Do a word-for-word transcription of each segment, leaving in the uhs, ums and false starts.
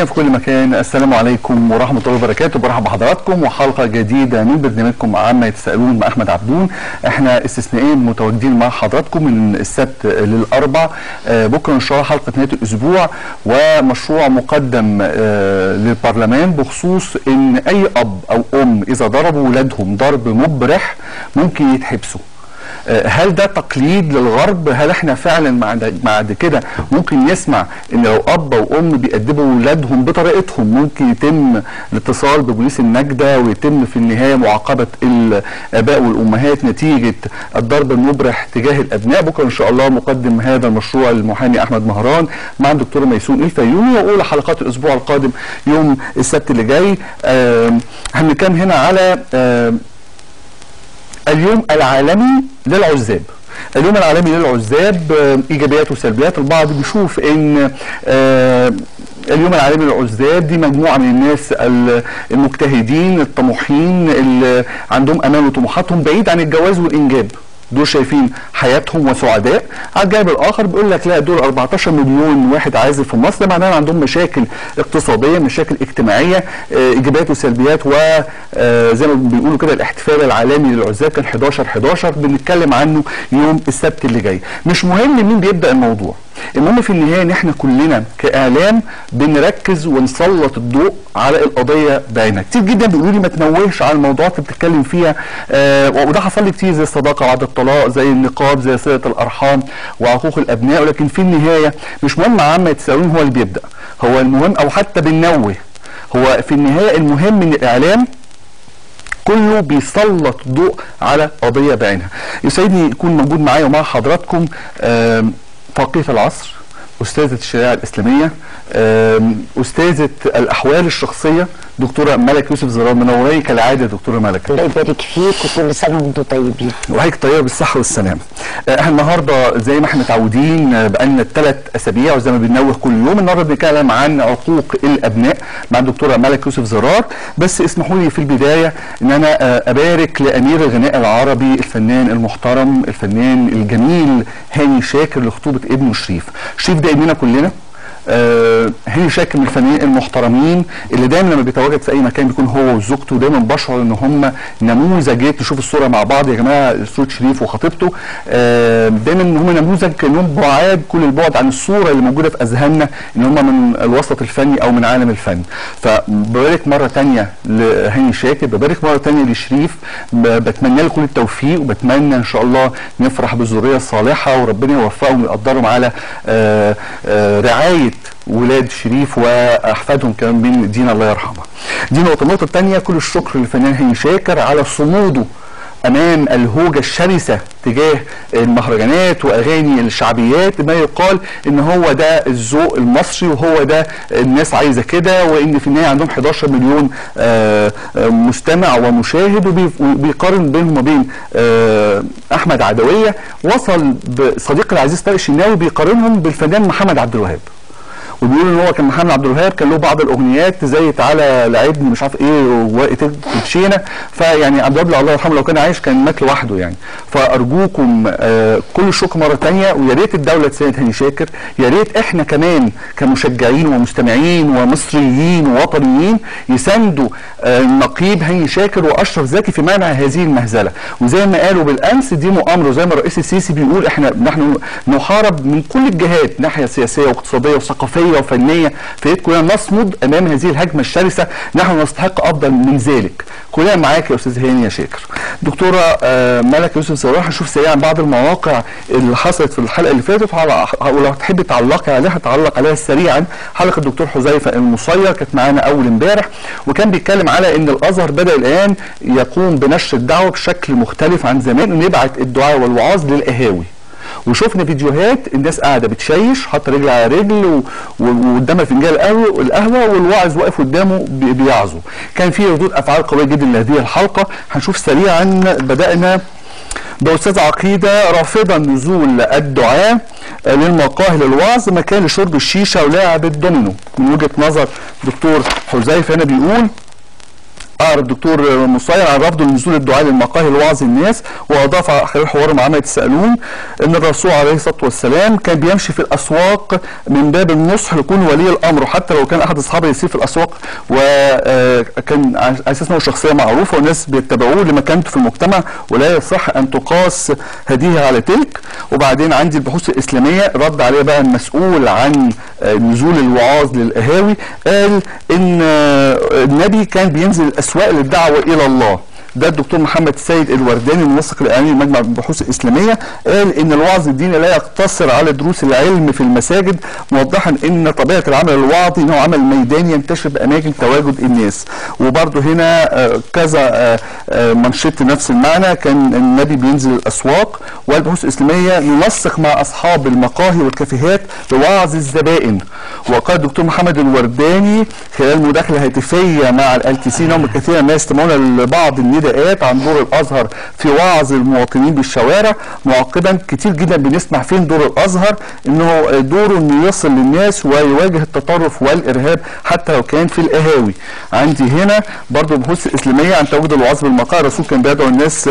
في كل مكان. السلام عليكم ورحمة الله وبركاته. برحب بحضراتكم وحلقة جديدة من برنامجكم عما يتساءلون مع أحمد عبدون. احنا استثنائيا متواجدين مع حضراتكم من السبت للأربع. آه بكرة إن شاء الله حلقة نهاية الأسبوع ومشروع مقدم آه للبرلمان بخصوص إن أي أب أو أم إذا ضربوا ولادهم ضرب مبرح ممكن يتحبسوا. هل ده تقليد للغرب؟ هل احنا فعلا بعد كده ممكن نسمع ان لو اب او ام بيأدبوا اولادهم بطريقتهم ممكن يتم الاتصال ببوليس النجدة ويتم في النهايه معاقبه الاباء والامهات نتيجه الضرب المبرح تجاه الابناء؟ بكره ان شاء الله مقدم هذا المشروع المحامي احمد مهران مع الدكتوره ميسون الفيومي، واولى حلقات الاسبوع القادم يوم السبت اللي جاي. هنتكلم هنا على آه اليوم العالمي للعزاب. اليوم العالمي للعزاب ايجابيات وسلبيات. البعض بيشوف ان اليوم العالمي للعزاب دي مجموعه من الناس المجتهدين الطموحين اللي عندهم امال وطموحاتهم بعيد عن الجواز والانجاب، دول شايفين حياتهم وسعداء. على الجانب الاخر بيقول لك لا، دول أربعتاشر مليون واحد عازب في مصر، معناها عندهم مشاكل اقتصاديه، مشاكل اجتماعيه، ايجابيات وسلبيات. وزي ما بيقولوا كده الاحتفال العالمي للعزاب كان حداشر حداشر بنتكلم عنه يوم السبت اللي جاي. مش مهم مين بيبدا الموضوع، المهم في النهايه ان احنا كلنا كاعلام بنركز ونسلط الضوء على القضيه بعينها. كتير جدا بيقولوا لي ما تنوهش على الموضوعات اللي بتتكلم فيها، آه وده حصل لي كتير، زي الصداقه وعدم الطلاق، زي النقاب، زي صله الارحام وعقوق الابناء. ولكن في النهايه مش مهم عما يتساوون هو اللي بيبدا، هو المهم او حتى بننوه، هو في النهايه المهم ان الاعلام كله بيسلط الضوء على قضيه بعينها. يسعدني يكون موجود معايا ومع حضراتكم آه فقيه العصر، أستاذة الشريعة الإسلامية، أستاذة الأحوال الشخصية، دكتورة ملك يوسف زرار. منوري كالعادة دكتورة ملك. الله يبارك فيك وكل سنة وأنتم طيبين. وهيك طيبة بالصحة والسلامة. احنا النهارده زي ما احنا متعودين بقالنا ثلاث أسابيع وزي ما بننوه كل يوم، النهارده بنتكلم عن عقوق الأبناء مع الدكتورة ملك يوسف زرار. بس اسمحوا لي في البداية إن أنا أبارك لأمير الغناء العربي الفنان المحترم الفنان الجميل هاني شاكر لخطوبة ابنه شريف. شريف ده ابننا كلنا. آه هاني شاكر من الفنانين المحترمين اللي دايما لما بيتواجد في اي مكان بيكون هو وزوجته، دايما بشعر ان هم نموذج. نشوف الصوره مع بعض يا جماعه، صوره شريف وخطيبته، آه دايما ان هم نموذج، كانهم بعاد كل البعد عن الصوره اللي موجوده في اذهاننا ان هم من الوسط الفني او من عالم الفن. فببارك مره ثانيه لهاني شاكر، ببارك مره ثانيه لشريف، بتمنى له كل التوفيق وبتمنى ان شاء الله نفرح بالذريه الصالحه وربنا يوفقهم ويقدرهم على آه آه رعايه ولاد شريف واحفادهم كمان بين دينا الله يرحمها. دي نقطه. النقطه الثانيه كل الشكر للفنان هاني شاكر على صموده امام الهوجه الشرسه تجاه المهرجانات واغاني الشعبيات، ما يقال ان هو ده الذوق المصري وهو ده الناس عايزه كده، وان في النهايه عندهم حداشر مليون آآ آآ مستمع ومشاهد، وبيقارن بينهم وبين احمد عدويه. وصل بصديقي العزيز طارق الشناوي بيقارنهم بالفنان محمد عبد الوهاب، وبيقول ان هو كان محمد عبد الوهاب كان له بعض الاغنيات زي تعالى لعبني مش عارف ايه وتتشينا، فيعني عبد الوهاب الله يرحمه لو كان عايش كان مات لوحده يعني. فارجوكم آه كل الشكر مره ثانيه، ويا ريت الدوله تساند هاني شاكر، يا ريت احنا كمان كمشجعين ومستمعين ومصريين ووطنيين يساندوا آه نقيب هاني شاكر واشرف زكي في منع هذه المهزله. وزي ما قالوا بالامس دي مؤامره، زي ما الرئيس السيسي بيقول احنا نحن نحارب من كل الجهات، ناحيه سياسيه واقتصاديه وثقافيه وفنيه، في كلنا نصمد امام هذه الهجمه الشرسه، نحن نستحق افضل من ذلك. كلنا معاك يا استاذ هاني يا شاكر. دكتوره آه ملك يوسف زرار، هنشوف سريعا بعض المواقع اللي حصلت في الحلقه اللي فاتت، ولو تحبي تعلقي عليها تعلق عليها سريعا. حلقه الدكتور حذيفه المصير كانت معانا اول امبارح، وكان بيتكلم على ان الازهر بدا الان يقوم بنشر الدعوه بشكل مختلف عن زمان، انه يبعت الدعاء والوعاظ للقهاوي. وشوفنا فيديوهات الناس قاعده بتشيش حاطه رجل على رجل وقدامها فنجان القهوه القهوه والواعظ واقف قدامه بيعظه. كان في ردود افعال قويه جدا لهذه الحلقه. هنشوف سريعا. بدانا باستاذ عقيده رافضا نزول الدعاء للمقاهي للوعظ مكان لشرب الشيشه ولعب الدومينو. من وجهه نظر دكتور حذيفه هنا بيقول أعرض الدكتور مصير عن رفض نزول الدعاء للمقاهي لوعظ الناس، وأضاف خلال حوار مع عامة يتساءلون أن الرسول عليه الصلاة والسلام كان بيمشي في الأسواق من باب النصح لكون ولي الأمر، وحتى لو كان أحد أصحابه يسير في الأسواق وكان على أساس أنه شخصية معروفة والناس بيتبعوه لمكانته في المجتمع، ولا يصح أن تقاس هذه على تلك. وبعدين عندي البحوث الإسلامية رد عليه بقى المسؤول عن نزول الوعاظ للقهاوي، قال إن النبي كان بينزل الأسواق للدعوة إلى الله. ده الدكتور محمد سيد الورداني المنسق الاعلامي لمجمع البحوث الاسلاميه، قال ان الوعظ الديني لا يقتصر على دروس العلم في المساجد، موضحا ان طبيعه العمل الوعظي انه عمل ميداني ينتشر باماكن تواجد الناس. وبرده هنا كذا منشط نفس المعنى، كان النبي بينزل الاسواق. والبحوث الاسلاميه ننسق مع اصحاب المقاهي والكافيهات لوعظ الزبائن. وقال الدكتور محمد الورداني خلال مداخله هاتفيه مع الالتسين هم كثيرا ما يستمعون لبعض النداءات عن دور الازهر في وعظ المواطنين بالشوارع، معقبا كتير جدا بنسمع فين دور الازهر، انه دوره انه يصل للناس ويواجه التطرف والارهاب حتى لو كان في القهاوي. عندي هنا برضو البحوث الاسلاميه عن تواجد الوعظ بالمقاهي، الرسول كان بيدعو الناس.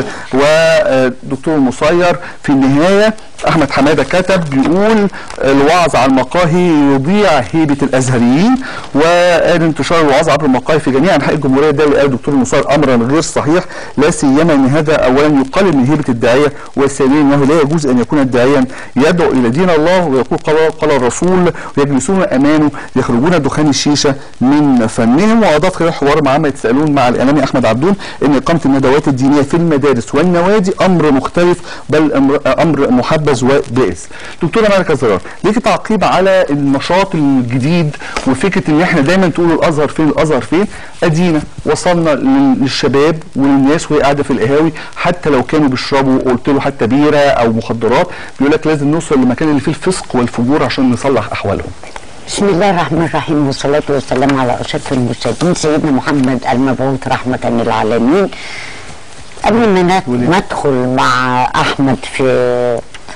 ودكتور المصير في النهايه احمد حماده كتب بيقول الوعظ على المقاهي يضيع هيبه الازهريين، وقال انتشار الوعظ عبر المقاهي في جميع انحاء الجمهوريه ده قال الدكتور المصير امرا غير صحيح، لا سيما ان هذا اولا يقلل من هيبه الداعيه، وثانيا انه لا يجوز ان يكون الداعيا يدعو الى دين الله ويقول قال, قال الرسول ويجلسون امامه يخرجون دخان الشيشه من فمهم. واضاف خلال حوار مع عامه يتساءلون مع الاعلامي احمد عبدون ان اقامه الندوات الدينيه في المدارس والنوادي امر مختلف بل امر محبب وبائس. دكتوره مالكه زرار، ليكي تعقيب على النشاط الجديد وفكره ان احنا دايما تقولوا الازهر فين الازهر فين؟ ادينا وصلنا للشباب وللناس وهي قاعده في القهاوي حتى لو كانوا بيشربوا قلت له حتى بيره او مخدرات، بيقول لك لازم نوصل للمكان اللي فيه الفسق والفجور عشان نصلح احوالهم. بسم الله الرحمن الرحيم، والصلاه والسلام على اشرف المرسلين سيدنا محمد المبعوث رحمه للعالمين. قبل ما ندخل مع احمد في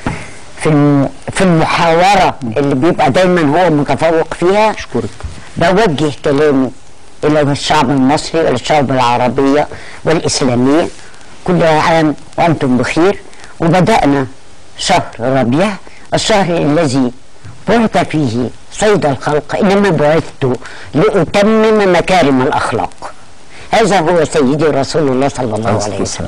في في المحاوره اللي بيبقى دايما هو متفوق فيها، اشكرك، بوجه كلامي الى الشعب المصري والشعب العربيه والاسلاميه، كل عام وانتم بخير. وبدانا شهر ربيع، الشهر الذي بعث فيه سيد الخلق، انما بعثت لاتمم مكارم الاخلاق. هذا هو سيدي رسول الله صلى الله عليه وسلم.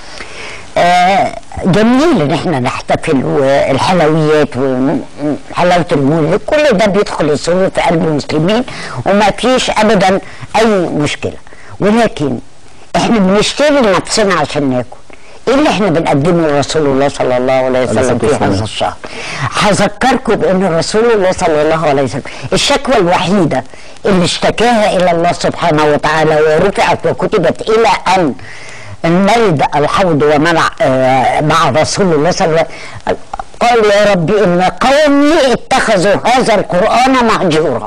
آه جميل ان احنا نحتفل والحلويات وحلاوه المولد، كل ده بيدخل السرور في قلب المسلمين وما فيش ابدا اي مشكله، ولكن احنا بنشتري لنفسنا عشان ناكل. ايه اللي احنا بنقدمه لرسول الله صلى الله عليه وسلم في هذا الشهر؟ هذكركم بان رسول الله صلى الله عليه وسلم الشكوى الوحيده اللي اشتكاها الى الله سبحانه وتعالى ورفعت وكتبت الى ان نرد الحوض ومنع آه مع رسول الله صلى الله عليه وسلم، قال يا ربي ان قومي اتخذوا هذا القرآن مهجورا.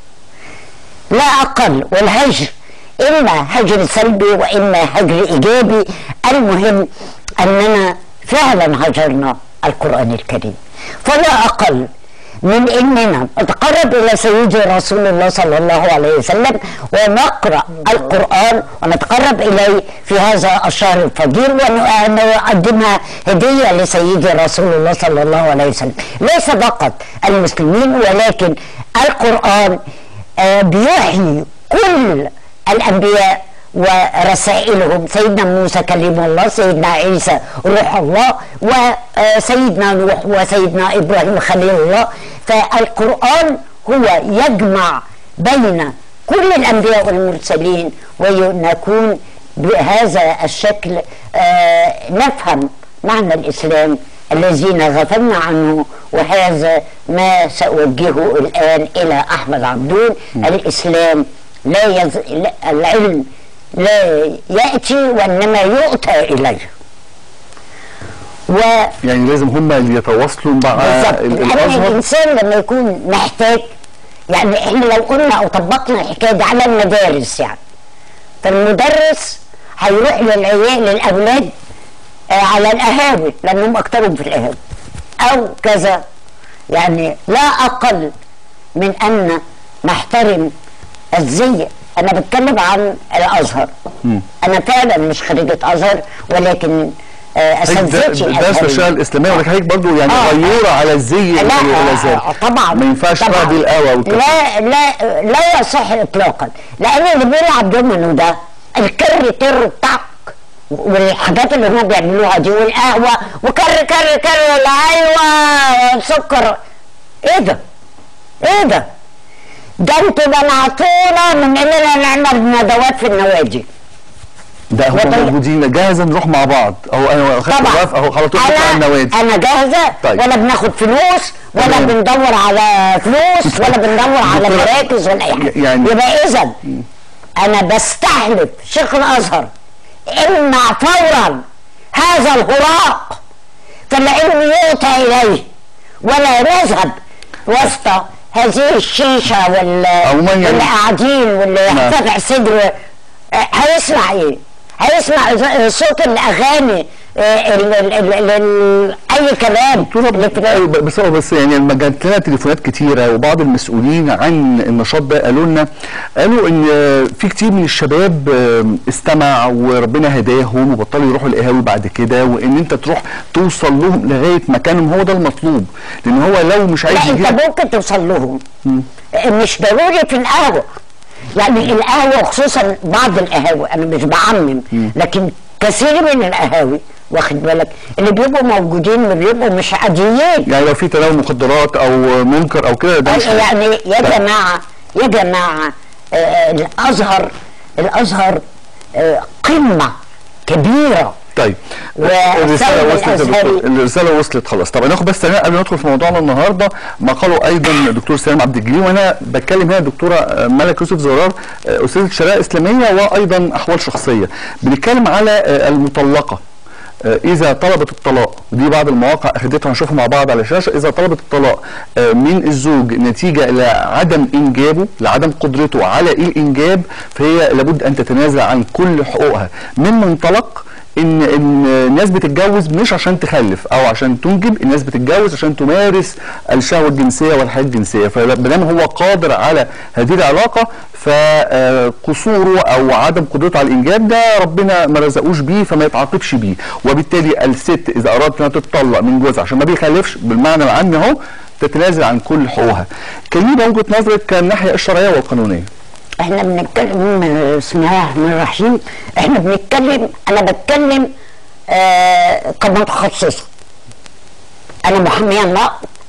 لا اقل، والهجر اما هجر سلبي واما هجر ايجابي، المهم اننا فعلا هجرنا القرآن الكريم. فلا اقل من اننا نتقرب الى سيدي رسول الله صلى الله عليه وسلم ونقرا القران ونتقرب اليه في هذا الشهر الفضيل ونقدمها هديه لسيدي رسول الله صلى الله عليه وسلم. ليس فقط المسلمين ولكن القران بيحيي كل الانبياء ورسائلهم، سيدنا موسى كلم الله، سيدنا عيسى روح الله، وسيدنا نوح وسيدنا ابراهيم خليل الله. فالقرآن هو يجمع بين كل الانبياء والمرسلين، ونكون بهذا الشكل آه نفهم معنى الاسلام الذين غفلنا عنه. وهذا ما سأوجهه الان الى احمد عبدون. الاسلام لا يز... العلم لا يأتي وإنما يؤتى إليه. و يعني لازم هم اللي يتواصلوا مع الأزهر. الإنسان لما يكون محتاج، يعني إحنا لو قلنا أو طبقنا الحكاية دي على المدارس، يعني فالمدرس هيروح للعيال للأولاد آه على القهاوي لأنهم أكترهم في القهاوي أو كذا. يعني لا أقل من أن نحترم الزي انا بتكلم عن الازهر. م. انا فعلا مش خريجه ازهر، ولكن اساتذتي درس الشريعه الاسلاميه، ولكن حضرتك برضه يعني آه غيوره على الزي لا آه طبعا ما ينفعش بقى دي القهوه وكده. لا لا لا يصح اطلاقا، لان اللي بيلعب دومينو ده الكر تر طق والحاجات اللي هم بيعملوها دي والقهوه وكر كر كر ايوه سكر. ايه ده؟ ايه ده؟ ده انتوا منعتونا من اننا نعمل ندوات في النوادي. ده هم موجودين جاهزه نروح مع بعض اهو. انا خدت موافقه اهو على طول نطلع النوادي. انا جاهزه. طيب. ولا بناخد فلوس ولا مم. بندور على فلوس ولا بندور على مراكز ولا اي حاجه. يعني يبقى اذا انا بستحلف شيخ الازهر امنع فورا هذا الهراء، فالعلم يؤتى اليه ولا نذهب وسط هذه الشيشه واللي قاعدين واللي يرتفع صدره. هيسمع ايه؟ هيسمع صوت الاغاني ال ال ال ال اي كلام. بس بس يعني لما جات لنا تليفونات كتيره وبعض المسؤولين عن النشاط ده قالوا لنا قالوا ان في كتير من الشباب استمع وربنا هداهم وبطلوا يروحوا القهاوي بعد كده، وان انت تروح توصل لهم لغايه مكانهم هو ده المطلوب، لان هو لو مش عايز لا انت ممكن توصل لهم م. مش ضروري في القهوه. يعني القهوه خصوصا بعض القهاوي انا مش بعمم، لكن كثير من القهاوي واخد بالك اللي بيبقوا موجودين بيبقوا مش عاديين. يعني لو في تناول مخدرات او منكر او كده ده مش يعني يا جماعه يا جماعه آه الازهر الازهر آه قمه كبيره. طيب الرساله وصلت الرساله وصلت خلاص. طب هناخد بس قبل ما ندخل في موضوعنا النهارده ما قاله ايضا الدكتور سالم عبد الجليل، وانا بتكلم هنا الدكتوره ملك يوسف زرار استاذه الشريعه الاسلاميه وايضا احوال شخصيه. بنتكلم على المطلقه اذا طلبت الطلاق، ودي بعض المواقع اخدتها هنشوفها مع بعض على الشاشه. اذا طلبت الطلاق من الزوج نتيجه لعدم انجابه لعدم قدرته على الانجاب، فهي لابد ان تتنازل عن كل حقوقها من منطلق ان ان الناس بتتجوز مش عشان تخلف او عشان تنجب، الناس بتتجوز عشان تمارس الشهوه الجنسيه والحياه الجنسيه، فبدام هو قادر على هذه العلاقه فقصوره او عدم قدرته على الانجاب ده ربنا ما رزقوش بيه فما يتعاقبش بيه. وبالتالي الست اذا ارادت انها تتطلق من جوزها عشان ما بيخلفش بالمعنى العام اهو تتنازل عن كل حقوقها. كلمه بقى وجهه نظرك كالناحيه الشرعيه والقانونيه. احنا بنتكلم بسم الله الرحمن الرحيم، احنا بنتكلم انا بتكلم آه كمتخصصه. انا محاميه نقض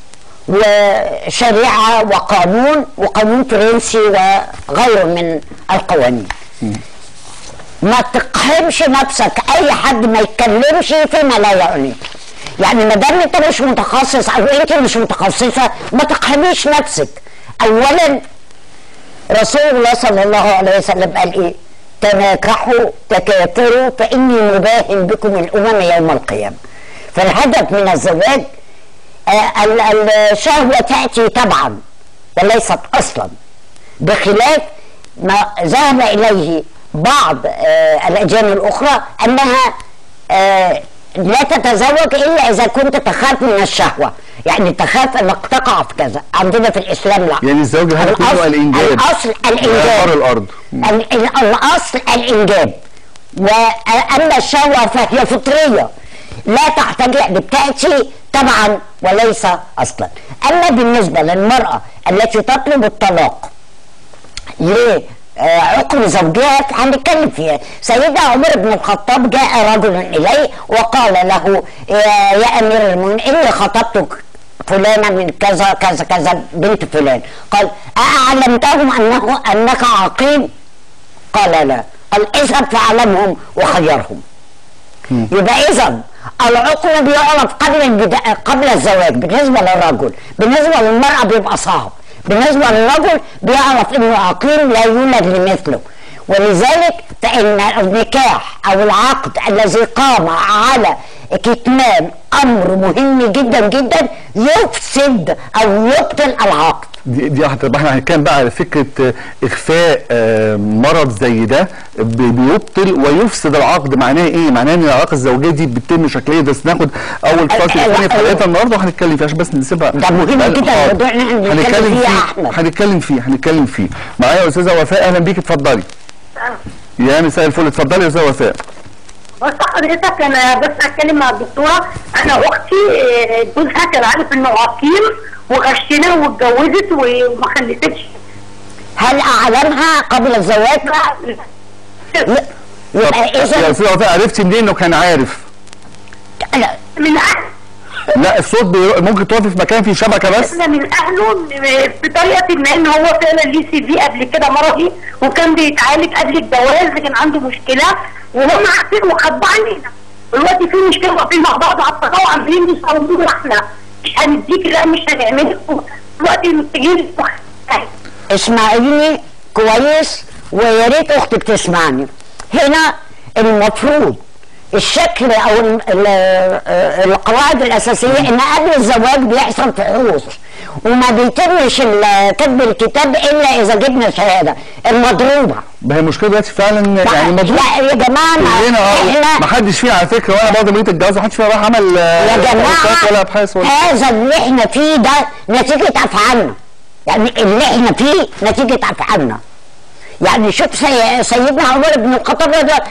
وشريعه وقانون وقانون فرنسي وغيره من القوانين. م. ما تقحمش نفسك، اي حد ما يتكلمش فيما لا يعنيك. يعني ما دام انت مش متخصص او انت مش متخصصه ما تقحميش نفسك. اولا رسول الله صلى الله عليه وسلم قال ايه؟ تناكحوا تكاثروا فاني مباهم بكم الامم يوم القيامه. فالهدف من الزواج آه الشهوه تاتي تبعا وليست اصلا، بخلاف ما ذهب اليه بعض آه الاديان الاخرى انها آه لا تتزوج الا اذا كنت تخاف من الشهوه، يعني تخاف انك تقع في كذا. عندنا في الاسلام لا، يعني الزوج هذا كله الانجاب، الاصل الانجاب الارض الاصل الانجاب، واما الشهوه فهي فطريه لا تحتاج بتاتي تبعا وليس اصلا. اما بالنسبه للمراه التي تطلب الطلاق ليه آه عقم زوجها هنتكلم فيها. سيدنا عمر بن الخطاب جاء رجل اليه وقال له يا امير المؤمنين اني خطبت فلانه من كذا كذا كذا بنت فلان، قال اعلمتهم انه انك عقيم؟ قال لا. قال اذهب فاعلمهم وخيرهم. يبقى اذا العقم بيعرف قبل قبل الزواج بالنسبه للرجل، بالنسبه للمراه بيبقى صعب، بالنسبه للرجل بيعرف انه عقيم لا يولد لمثله. ولذلك فان النكاح او العقد الذي قام على كتمان امر مهم جدا جدا يفسد او يبطل العقد. دي دي هتبقى احنا هنتكلم بقى على فكره اخفاء مرض زي ده بيبطل ويفسد العقد. معناه ايه؟ معناه ان العلاقه الزوجيه دي بتتم شكليا. بس ناخد اول فصل ثانيه في حلقتنا النهارده وهنتكلم فيه عشان بس نسيبها. ده مهم جدا الموضوع اللي احنا بنتكلم فيه يا احمد. هنتكلم فيه هنتكلم فيه معايا يا استاذه وفاء. اهلا بيكي، اتفضلي. يا مساء الفل، اتفضلي يا استاذه وفاء. بص حضرتك انا بس هتكلم مع الدكتوره. انا اختي جوزها كان عارف انه عقيم وغشنا واتجوزت وما خلفتش. هل اعلمها قبل الزواج؟ لا. يبقى اذا يا استاذه وفاء عرفتي منين انه كان عارف؟ لا من اهله. لا الصوت ممكن تقفي في مكان فيه شبكه بس. احنا من اهله بطريقه ما ان هو فعلا ليه سي في قبل كده مرضي وكان بيتعالج قبل الجواز كان عنده مشكله وهم عارفين وخبوا عننا. دلوقتي في مشكله واقفين مع بعض على الطلاق وعاملين يصوروا احنا مش هنديك لا مش هنعمل. دلوقتي محتاجين اسمعيني كويس ويا ريت اختك تسمعني. هنا المفروض الشكل او ال ال القواعد الاساسيه ان قبل الزواج بيحصل فحوص وما بيتمش كتب الكتاب الا اذا جبنا شهاده المضروبه. ما هي المشكله دلوقتي فعلا يعني مضروبه. لا يا جماعه احنا ما حدش فينا على فكره وانا برضه بقيت اتجوز ما حدش فينا راح عمل يا جماعه ولا ابحاث ولا هذا اللي احنا فيه ده نتيجه افعالنا. يعني اللي احنا فيه نتيجه افعالنا. يعني شوف سي... سيدنا عمر بن الخطاب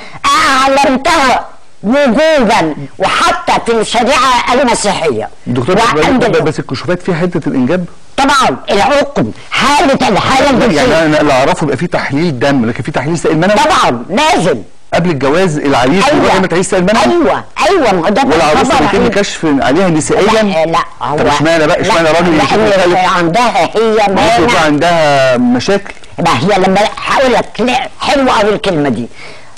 اعلمتها وجوبا وحتى في الشريعه المسيحيه. دكتور بس الكشوفات فيها حته الانجاب؟ طبعا العقم حاله الحاله الجنسيه. يعني انا اللي اعرفه يبقى في تحليل دم لكن في تحليل سائل منوي؟ طبعا لازم قبل الجواز العريس أيوة. يعمل تحليل سائل منوي؟ ايوه ايوه ما هو ده والعروسه بيتم كشف عليها نسائيا؟ لا لا هو طب اشمعنى بقى اشمعنى راجل لان عندها هي ممكن عندها مشاكل. ما هي لما هقول لك حلوه قوي الكلمه دي.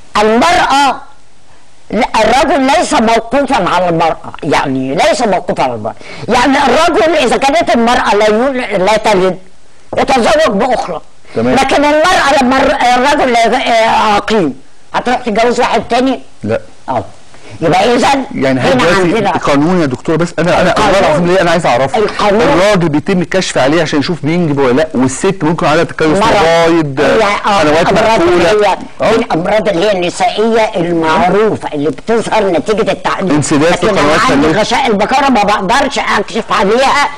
المراه لا الرجل ليس موقوفا على المرأة. يعني ليس موقوفا على المرأة. يعني الرجل إذا كانت المرأة لا لا تلد يتزوج بأخرى. تمام. لكن المرأة لما الرجل عقيم هتروح تتجوز واحد تاني؟ لا. اه يبقى إذا يعني هل دلوقتي القانون يا دكتور بس انا انا والله العظيم ليه انا عايز اعرفه. الراجل بيتم الكشف عليه عشان يشوف بينجب ولا لا والست ممكن عليها تكيس مبايض قنوات مقفوله. الامراض اللي هي النسائيه المعروفه اللي بتظهر نتيجه التعليم. انسداد في قنوات عندي غشاء البكاره ما بقدرش اكشف عليها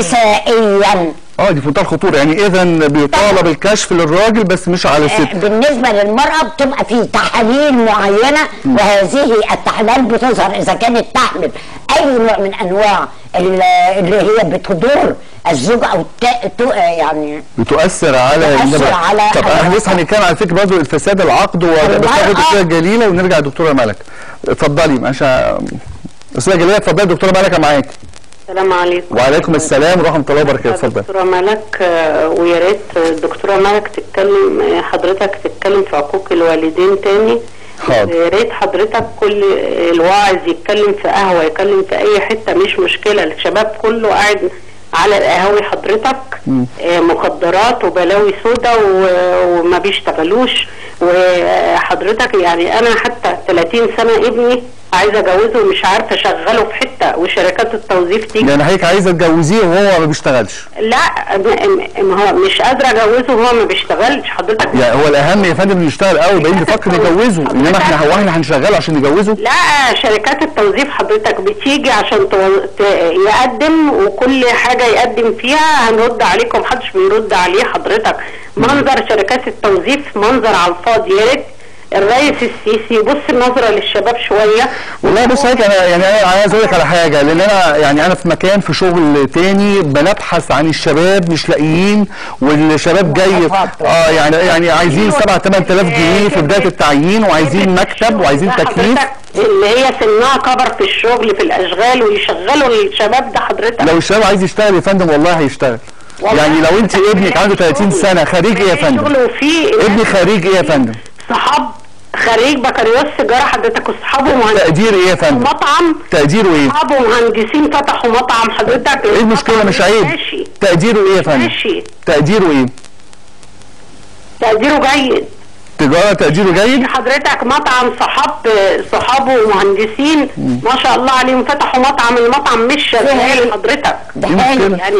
نسائيا. اه دي في منتهى الخطوره. يعني اذا بيطالب الكشف للراجل بس مش على الست. بالنسبه للمراه بتبقى في تحاليل معينه وهذه التحاليل بتظهر اذا كانت تحمل اي نوع من انواع اللي هي بتضر الزوج او يعني بتؤثر على بتؤثر على طب احنا لسه هنتكلم على فكره برضه الفساد العقد بس ناخد الدكتوره جليله ونرجع للدكتوره ملك. اتفضلي معلش استاذه جليله. اتفضلي دكتوره ملك معاكي. السلام عليكم. وعليكم السلام ورحمه الله وبركاته. اتفضل دكتوره ملك. ويا ريت الدكتوره ملك تتكلم حضرتك تتكلم في عقوق الوالدين تاني. حاضر. يا ريت حضرتك كل الواعظ يتكلم في قهوه يتكلم في اي حته مش مشكله. الشباب كله قاعد على القهاوي حضرتك آه مخدرات وبلاوي سودا وما بيشتغلوش. وحضرتك يعني انا حتى ثلاثين سنه ابني عايزه اجوزه ومش عارفه اشغله في حته وشركات التوظيف تيجي. يعني حضرتك عايزه تجوزيه وهو ما بيشتغلش؟ لا ما هو مش قادره اجوزه وهو ما بيشتغلش حضرتك. يعني هو الاهم يا فندم انه يشتغل قوي بعدين نفكر نجوزه انما احنا هو احنا هنشغله عشان نجوزه؟ لا شركات التوظيف حضرتك بتيجي عشان تو... يقدم وكل حاجه يقدم فيها هنرد عليكم محدش بيرد عليه حضرتك. منظر شركات التوظيف منظر على الفاضي. يا ريت الرئيس السيسي يبص النظره للشباب شويه. والله بص هيك انا يعني انا عايز اقول لك على حاجه لان انا يعني انا في مكان في شغل تاني بنبحث عن الشباب مش لاقيين والشباب جاي اه يعني يعني عايزين سبعة ثمانية آلاف جنيه في بدايه التعيين وعايزين مكتب وعايزين تكليف اللي هي سنها كبر في الشغل في الاشغال ويشغلوا الشباب ده حضرتك. لو الشباب عايز يشتغل يا فندم والله هيشتغل. يعني لو انت ابنك عنده ثلاثين سنه خريج ايه يا فندم؟ ابني خريج ايه يا فندم؟ صحاب خريج بكالوريوس تجاره حضرتك واصحابه مهندسين. تقدير ايه يا فندم؟ مطعم. تقديره ايه؟ اصحابه مهندسين فتحوا مطعم حضرتك. ايه المشكله مش عيب؟ ماشي. تقديره ايه يا فندم؟ ماشي. تقديره ايه؟ تقديره جيد. تجاره تقديره جيد؟ حضرتك مطعم صحاب صحابه مهندسين ما شاء الله عليهم فتحوا مطعم. المطعم مش شغال حضرتك. ده يعني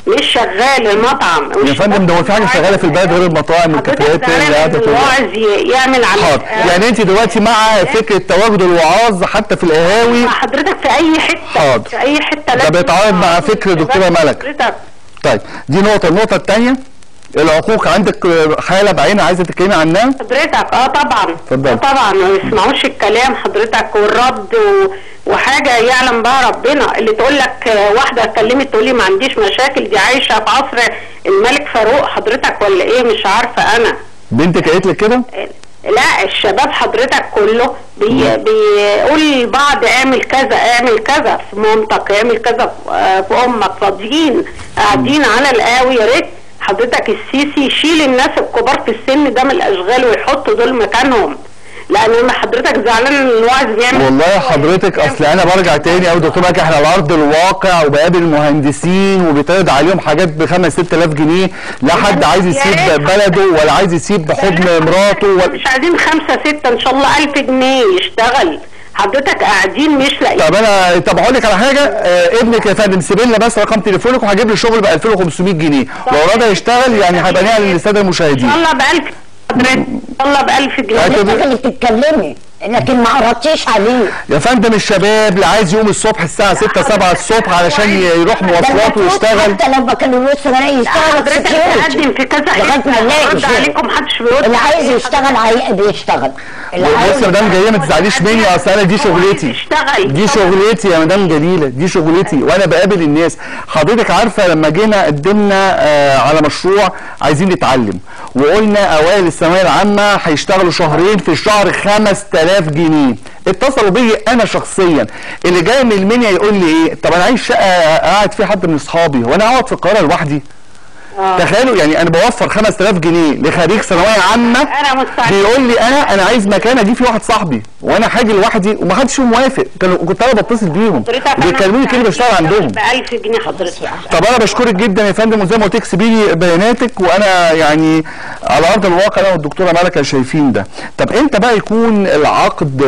مش شغال المطعم. يا فندم ده هو في حاجه شغاله في البلد غير المطاعم والكافيهات اللي قاعده الواعظ يعمل حاضر. يعني انت دلوقتي مع فكره تواجد الوعاظ حتى في القهاوي حضرتك في اي حته حاضر. في اي حته ده بيتعارض مع فكر دكتوره ملك حضرتك. طيب دي نقطه. النقطه الثانيه العقوق، عندك حاله بعينها عايزه تتكلمي عنها حضرتك؟ اه طبعا اتفضل. اه طبعا ما يسمعوش الكلام حضرتك والرد و... وحاجه يعلم بها ربنا. اللي تقول لك واحده اتكلمت تقول لي ما عنديش مشاكل، دي عايشه في عصر الملك فاروق حضرتك ولا ايه؟ مش عارفه انا. بنتك قالت لك كده؟ لا الشباب حضرتك كله بي بيقول لبعض اعمل كذا اعمل كذا في مامتك، اعمل كذا في امك، فاضيين قاعدين على القهوه. يا ريت حضرتك السيسي يشيل الناس الكبار في السن ده من الاشغال ويحط دول مكانهم، لان انا حضرتك زعلان ان الواعظ بيعمل. والله حضرتك اصل انا برجع تاني او دكتور ملك احنا على ارض الواقع وبقابل المهندسين وبيتعرض عليهم حاجات بخمس ست الاف جنيه، لا حد عايز يسيب بلده ولا عايز يسيب حضن مراته ولا مش عايزين خمسه سته ان شاء الله الف جنيه يشتغل. حضرتك قاعدين مش لاقيين. طب انا طب هقول لك على حاجه، آه ابنك يا فندم سيب لنا بس رقم تليفونك وهجيب له شغل ب ألفين وخمسمية جنيه، لو اراد يشتغل يعني هيبقى نقل للساده المشاهدين. ان شاء الله ب ألف حضرتك، ان شاء الله ب ألف جنيه. حضرتك اللي بتتكلمي لكن ما قرطتيش عليه يا فندم. الشباب اللي عايز يقوم الصبح الساعه ستة سبعة الصبح علشان يروح مواصلات ويشتغل، حتى لو بكالوريوس صغير يشتغل حضرتك بتقدم في كذا لغايه ما يلاقي شغل عليكم محدش بيرد. اللي عايز يشتغل عاي... بيشتغل. بص يا مدام جليله ما تزعليش مني، اصل انا دي شغلتي دي شغلتي يا مدام جليله، دي شغلتي وانا بقابل الناس. حضرتك عارفه لما جينا قدمنا آه على مشروع عايزين نتعلم وقلنا اوائل الثانويه العامه هيشتغلوا شهرين في الشهر خمس تلاف جنيه، اتصلوا بي انا شخصيا اللي جاي من المنيا يقول لي ايه، طب انا عايز شقه قاعد فيها حد من اصحابي وانا اقعد في القاهره لوحدي. آه. تخيلوا يعني انا بوفر خمس تلاف جنيه لخريج ثانويه عامه انا مستعد بيقول لي انا انا عايز مكان اجيب فيه واحد صاحبي وانا حاجي لوحدي ومحدش فيهم موافق. كنت انا بتصل بيهم بيكلموني كده بشتغل عندهم ب ألف جنيه حضرتك. طب انا بشكرك جدا يا فندم، وزي ما قلت لك سيبي لي بياناتك وانا يعني على ارض الواقع انا والدكتوره ملكه شايفين ده. طب امتى بقى يكون العقد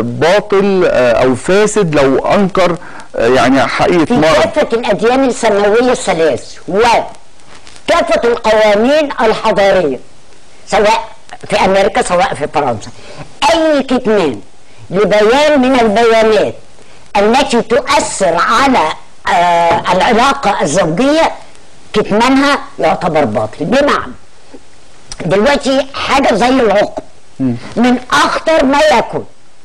باطل او فاسد لو انكر يعني حقيقه مرض؟ في كافه الاديان السماويه الثلاث و كافة القوانين الحضارية سواء في أمريكا سواء في فرنسا، أي كتمان لبيان من البيانات التي تؤثر على آه العلاقة الزوجية كتمانها يعتبر باطل. بمعنى دلوقتي حاجة زي العقد من أخطر ما يكون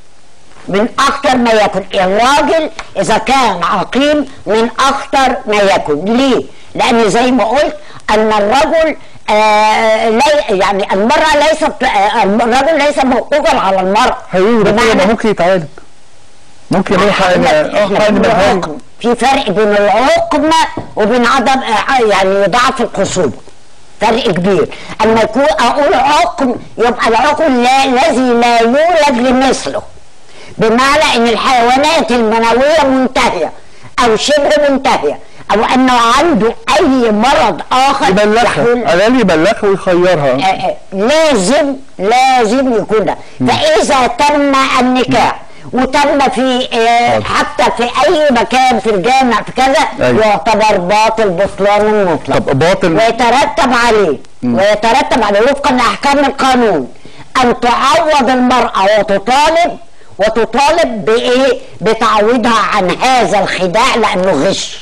من أخطر ما يكون الراجل إذا كان عقيم من أخطر ما يكون. ليه؟ لأن زي ما قلت أن الرجل آه لا يعني المرأة ليست آه الرجل ليس موقوفا على المرأة. بمعنى ممكن يتعالج ممكن يعمل حاجة. في فرق بين العقم وبين عدم آه يعني ضعف الخصوبة، فرق كبير. أما يكون أقول عقم يبقى العقم الذي لا يولد لمثله، بمعنى ان الحيوانات المنويه منتهيه او شبه منتهيه او انه عنده اي مرض اخر يبلغها على الاقل يبلغها ويخيرها. لازم لازم يكون ده. فاذا تم النكاح وتم في حتى في اي مكان في الجامع في كذا أيوة. يعتبر باطل بطلان مطلق. طب باطل ويترتب عليه م. ويترتب عليه وفقا لاحكام القانون ان تعوض المراه وتطالب وتطالب بايه؟ بتعويضها عن هذا الخداع لانه غش.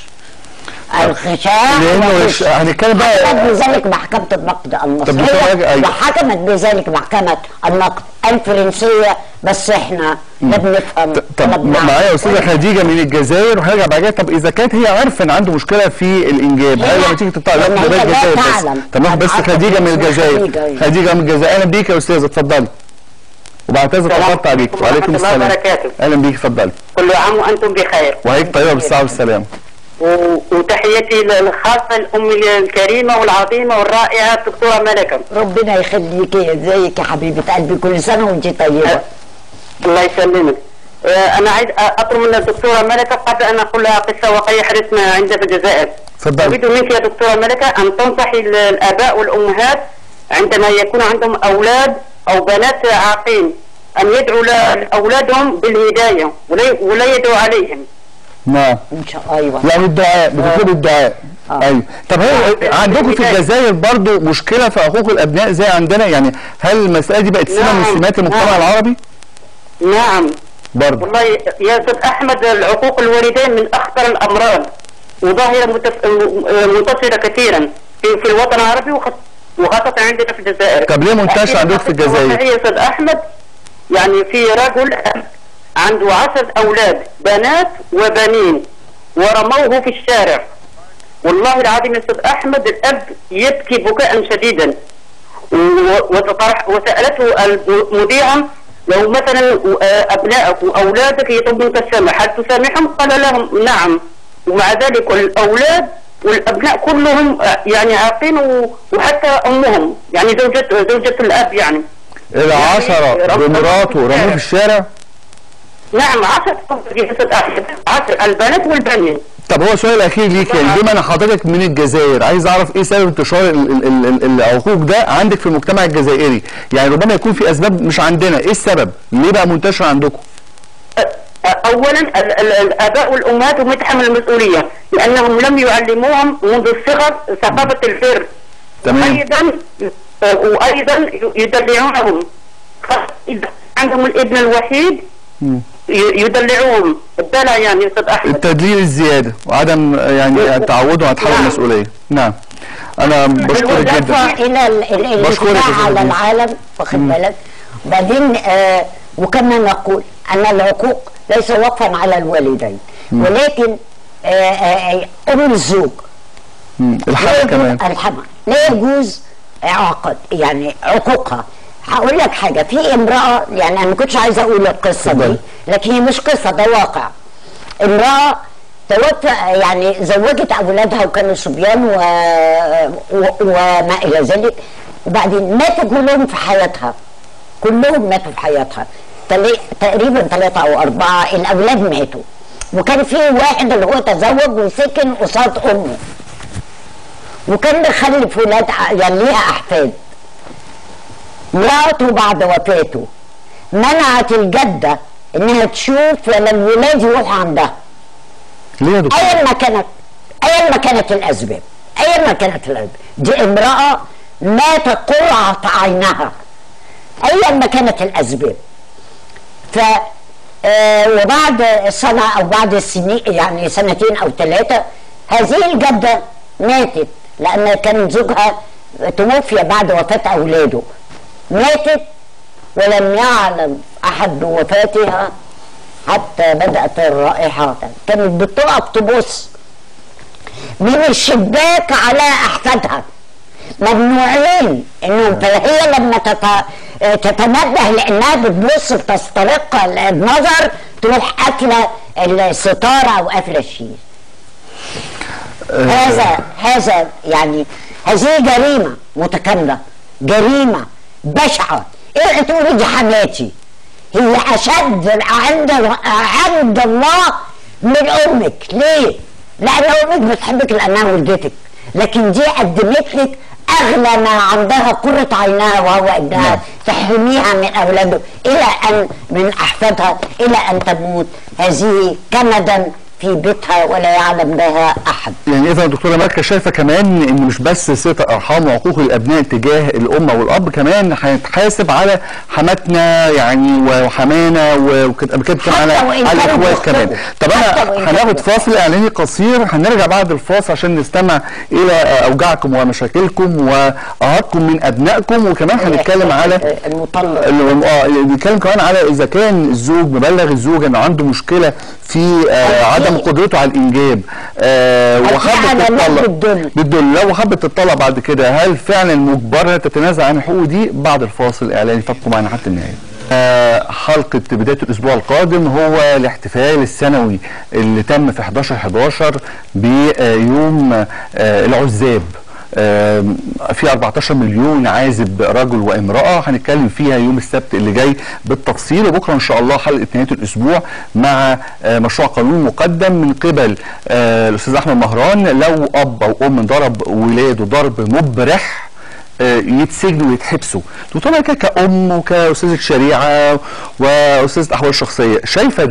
الخشاع لانه هنتكلم بقى حكمت بذلك محكمه النقد المصريه وحكمت بذلك محكمه النقد الفرنسيه، بس احنا لا بنفهم. طب معايا استاذه خديجه من الجزائر وهرجع بعد كده. طب اذا كانت هي عارفه ان عنده مشكله في الانجاب هل لما تيجي تطلع لا الجزائر بس؟ تمام. بس خديجه من الجزائر خديجه من الجزائر اهلا بيك يا استاذه اتفضلي. وبعتذر اتفضلت عليك. وعليكم السلام. اهلا بيك اتفضلي. كل عام وانتم بخير. وهيك طيبه بالصحه والسلام. وتحياتي الخاصه لام الكريمه والعظيمه والرائعه الدكتوره ملكه. ربنا يخليكي. ازيك يا حبيبه قلبي؟ كل سنه وانت طيبه. الله يسلمك. انا عايز اطلب من الدكتوره ملكه قبل ان اقول لها قصه واقعيه حدثنا عندنا في الجزائر. تفضلي. اريد منك يا دكتوره ملكه ان تنصحي الاباء والامهات عندما يكون عندهم اولاد او بنات عاقين ان يدعوا لاولادهم بالهدايه ولا ولا يدعوا عليهم. نعم. ان شاء الله. ايوه. يعني الدعاء بتطلب الدعاء. آه. ايوه. طب هل عندكم في الجزائر برضو مشكله في حقوق الابناء زي عندنا؟ يعني هل المساله دي بقت سمه من سمات المجتمع نعم. العربي؟ نعم برضو والله يا استاذ احمد، العقوق الوالدين من اخطر الامراض وظاهره متف... منتشره كثيرا في, في الوطن العربي وخاصه عندنا في الجزائر. طب ليه منتشر عندكم في الجزائر؟ يا استاذ احمد، يعني في رجل عنده عشر اولاد بنات وبنين ورموه في الشارع. والله العظيم يا استاذ احمد الاب يبكي بكاء شديدا، وتطرح وسالته المذيعه لو مثلا ابنائك واولادك يطلبون السماح هل تسامحهم؟ قال لهم نعم، ومع ذلك الاولاد والابناء كلهم يعني عاقين وحتى امهم يعني زوجة زوجة الاب يعني العشرة بمراته رموه في الشارع؟ نعم عشرة عشر البنات والبنين. طب هو سؤال اخير ليك، يعني بما ان حضرتك من الجزائر عايز اعرف ايه سبب انتشار العقوق ده عندك في المجتمع الجزائري؟ يعني ربما يكون في اسباب مش عندنا، ايه السبب؟ ليه بقى منتشر عندكم؟ اولا الاباء والامهات هم يتحملوا المسؤوليه لانهم لم يعلموهم منذ الصغر ثقافه البر. تمام. وايضا وايضا يدلعونهم، اذا عندهم الابن الوحيد يدلعوهم الدلع يعني يا استاذ احمد، التدليل الزياده وعدم يعني تعودهم على تحمل المسؤوليه. نعم. انا بشكرك جدا. الى الانفتاح على العالم واخد بالك. بعدين آه وكما نقول ان العقوق ليس وقفا على الوالدين ولكن آه آه ام الزوج الحمى كمان الحمى لا يجوز عقد يعني عقوقها. هقول لك حاجه، في امراه يعني انا ما كنتش عايزه اقول القصه دي لكن هي مش قصه، ده واقع. امراه توفى يعني زوجت اولادها وكانوا صبيان و... و... وما الى ذلك، وبعدين ماتوا كلهم في حياتها، كلهم ماتوا في حياتها تل... تقريبا ثلاثه او اربعه الاولاد ماتوا، وكان في واحد اللي هو تزوج وسكن قصاد امه وكان مخلف ولاد يعني ليها احفاد. مراته بعد وفاته منعت الجده انها تشوف لما الولاد يروحوا عندها. ليه يا دكتور؟ ايا ما كانت ايا ما كانت الاسباب ايا ما كانت الاسباب دي امراه مات قرعه عينها ايا ما كانت الاسباب. ف آه وبعد سنه او بعد سنين يعني سنتين او ثلاثه هذه الجده ماتت لان كان زوجها توفي بعد وفاه اولاده، ماتت ولم يعلم احد بوفاتها حتى بدات الرائحه. كانت بتقف تبص من الشباك على احفادها ممنوعين انهم، فهي لما تتنبه لانها بتبص بتسترق النظر تروح قافله الستاره او قافله الشيش. هذا هذا يعني هذه جريمه متكامله، جريمه بشعه. ايه تقولي دي حماتي؟ هي اشد عند عند الله من امك. ليه؟ لان امك بتحبك لانها ولدتك، لكن دي قدمت لك اغلى ما عندها قرة عينها وهو ابنها، تحرميها من اولاده الى ان من احفادها الى ان تموت هذه كمدا في بيتها ولا يعلم بها احد. يعني اذا دكتوره مالكه شايفه كمان ان مش بس صله الارحام وحقوق الابناء تجاه الام والاب، كمان هنتحاسب على حماتنا يعني وحمانا وكده كمان على على الاخوات كمان. طب انا هناخد فاصل اعلاني قصير، هنرجع بعد الفاصل عشان نستمع الى اوجاعكم ومشاكلكم وارهاقكم من ابنائكم، وكمان هنتكلم على المطلق اه نتكلم كمان على اذا كان الزوج مبلغ الزوجه انه عنده مشكله في آه عدم قدرته على الانجاب آه وحابه تطلق بالدل لو حابه تطلق بعد كده، هل فعلا مجبره تتنازل عن حقوقه دي؟ بعد الفاصل الاعلاني فابقوا معنا حتى النهايه. آه حلقه بدايه الاسبوع القادم هو الاحتفال السنوي اللي تم في حداشر حداشر بيوم آه العزاب. آه في أربعتاشر مليون عازب رجل وامرأة، هنتكلم فيها يوم السبت اللي جاي بالتفصيل، وبكره ان شاء الله حلقه نهايه الاسبوع مع آه مشروع قانون مقدم من قبل آه الاستاذ احمد مهران. لو اب او ام ضرب ولاده ضرب مبرح آه يتسجنوا ويتحبسوا. دكتوره كأم وكأستاذة شريعه واستاذه احوال شخصيه، شايفه ده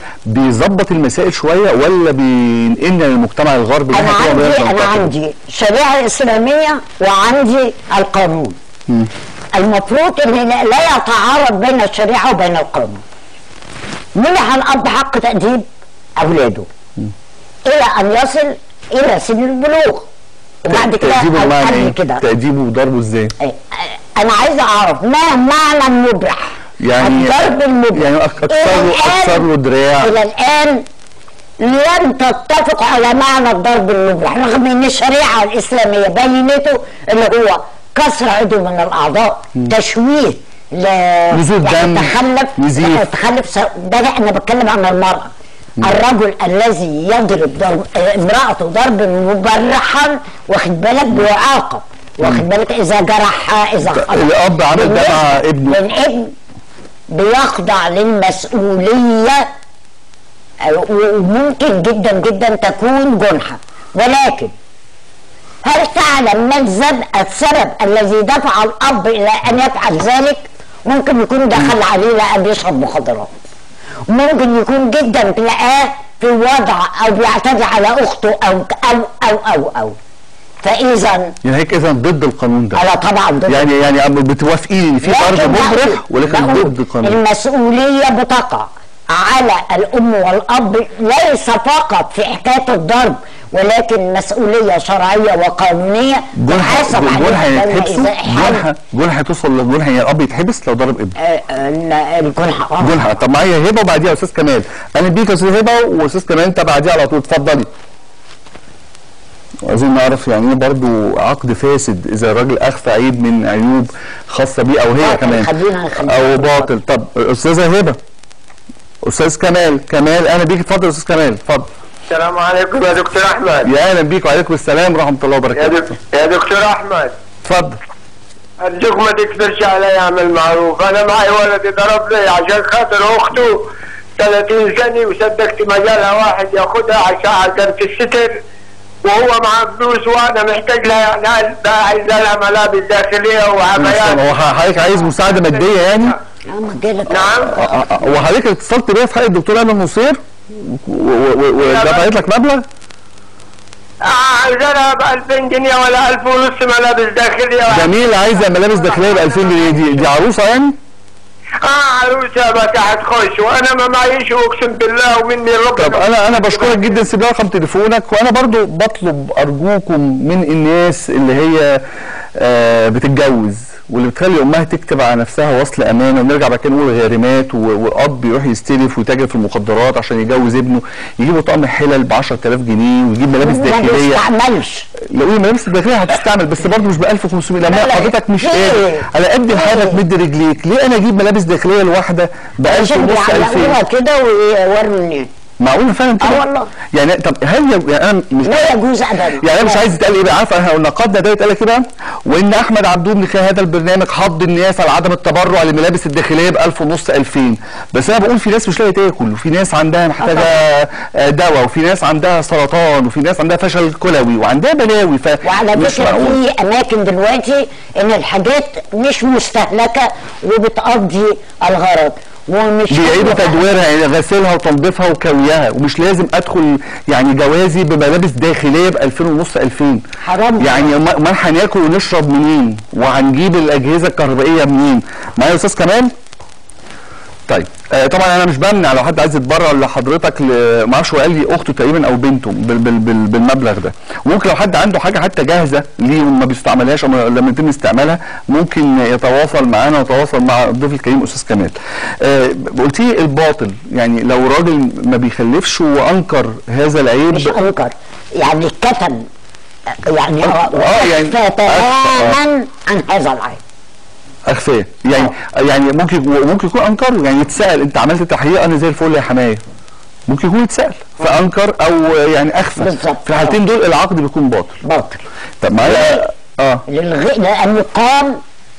بيظبط المسائل شويه ولا بينقلنا للمجتمع الغربي؟ انا عندي انا عندي شريعه اسلاميه وعندي القانون. م. المفروض ان لا يتعارض بين الشريعه وبين القانون. منح الاب حق تاديب اولاده م. الى ان يصل الى سن البلوغ، وبعد كده تاديبه كده تاديبه وضربه ازاي؟ انا عايزه اعرف ما معنى المبرح؟ يعني الضرب المبرح يعني اكثر اكثر له دراع. الى الان لم تتفق على معنى الضرب المبرح، رغم ان الشريعه الاسلاميه بينته اللي هو كسر عضو من الاعضاء، م. تشويه نزول دم، تخلف نزيف تخلف. ده انا بتكلم عن المراه. م. الرجل الذي يضرب ضرب امراته ضرب مبرحا واخد بالك بيعاقب، واخد بالك اذا جرحها اذا خلق. الاب عمل ده مع ابنه، الابن بيخضع للمسؤوليه وممكن جدا جدا تكون جنحه، ولكن هل تعلم ما السبب الذي دفع الاب الى ان يفعل ذلك؟ ممكن يكون دخل عليه لان بيشرب مخدرات، ممكن يكون جدا تلاقاه في وضع او بيعتدي على اخته او او او او او فاذا يعني هيك اذا ضد القانون ده. لا طبعا ضد. يعني يعني بتوافقين ان في ضرب مبرح ولكن ضد القانون. المسؤوليه بتقع على الام والاب، ليس فقط في حكايه الضرب ولكن مسؤوليه شرعيه وقانونيه تحاسب عليها. جنحه جنحه توصل للجنحه، يعني الاب يتحبس لو ضرب ابنه. الجنحه جنحه. طب معايا هبه وبعديها استاذ كمال. انا بيك يا استاذ هبه واستاذ كمال انت بعديها على طول، اتفضلي. عايزين نعرف يعني ايه برضه عقد فاسد اذا الراجل اخفى عيب من عيوب خاصه بيه او هي كمان خلينا خلينا او باطل. طب استاذه هبه، استاذ كمال، كمال انا بيك، اتفضل يا استاذ كمال، اتفضل. السلام عليكم يا دكتور احمد. يا اهلا بيك وعليكم السلام ورحمه الله وبركاته. يا, دك... يا دكتور احمد اتفضل. ارجوك ما تكبرش علي اعمل معروف، انا معي ولدي ضرب لي عشان خاطر اخته ثلاثين سنه وصدقت مجالها واحد ياخدها عشان في الستر وهو معاه فلوس وانا محتاج لها، يعني عايز لها ملابس داخليه وعبايات. هو حضرتك عايز مساعده ماديه يعني؟ نعم. وحضرتك اتصلت بيا في حق الدكتور امل نصير ودفعت لك مبلغ؟ اه عايزها ب ألفين جنيه ولا ألف ونص ملابس داخليه. جميل. عايزه ملابس داخليه ب ألفين جنيه، دي دي عروسه يعني؟ اه عروسه بس هتخش وانا ما معيش اقسم بالله ومني ربنا. طب انا انا بشكرك جدا، سيب لي رقم تليفونك، وانا برضو بطلب ارجوكم من الناس اللي هي آه بتتجوز واللي بتخلي امها تكتب على نفسها وصل امانه، ونرجع بعد كده نقول غارمات، واب يروح يستلف ويتاجر في المخدرات عشان يجوز ابنه، يجيبوا طقم حلل ب عشرة آلاف جنيه ويجيب ملابس داخليه. ما بيستعملش. لو الملابس الداخليه هتستعمل بس برضه مش ب ألف وخمسمية، لما حضرتك مش قادر على قد الحاجه تمد رجليك، ليه انا اجيب ملابس داخليه الواحده ب ألف ونص ألفين كده ويوروا الناس؟ معقول فعلا كده؟ اه والله. يعني طب هل يعني انا مش لا يجوز ابدا. يعني انا مش عايز يتقال ايه بقى، عارفه احنا نقدنا ده يتقال كده، وان احمد عبدون من خلال هذا البرنامج حض الناس على عدم التبرع للملابس الداخليه ب ألف ونص ألفين، بس انا بقول في ناس مش لاقيه تاكل، وفي ناس عندها محتاجه دواء، وفي ناس عندها سرطان، وفي ناس عندها فشل كلوي، وعندها بلاوي. ف وعلى فكره في اماكن دلوقتي ان الحاجات مش مستهلكه وبتقضي الغرض، ومش بيعيدوا تدويرها، يعني غسيلها وتنظيفها وكويها، ومش لازم ادخل يعني جوازي بملابس داخليه ب ألفين ونص ألفين. حرام. يعني امال هناكل ونشرب منين؟ وهنجيب الاجهزه الكهربائيه منين؟ معايا يا استاذ كمال؟ طيب آه طبعا انا مش بمنع لو حد عايز يتبرع لحضرتك، ما اعرفش هو قال لي اخته تقريبا او بنته بال بال بال بالمبلغ ده، وممكن لو حد عنده حاجه حتى جاهزه ليه وما بيستعملهاش او لما يتم استعمالها ممكن يتواصل معانا ويتواصل مع الضيف الكريم استاذ كمال. آه قلت لي الباطل، يعني لو راجل ما بيخلفش وانكر هذا العيب، مش انكر يعني كتم، يعني اه يعني تماما عن هذا العيب، اخفاه يعني أوه. يعني ممكن ممكن يكون انكر، يعني يتسال انت عملت تحقيق انا زي الفل يا حمايه، ممكن يكون يتسال فانكر او يعني اخفى. بالظبط. في الحالتين دول العقد بيكون باطل. باطل. طب معايا اه للغ... لانه قام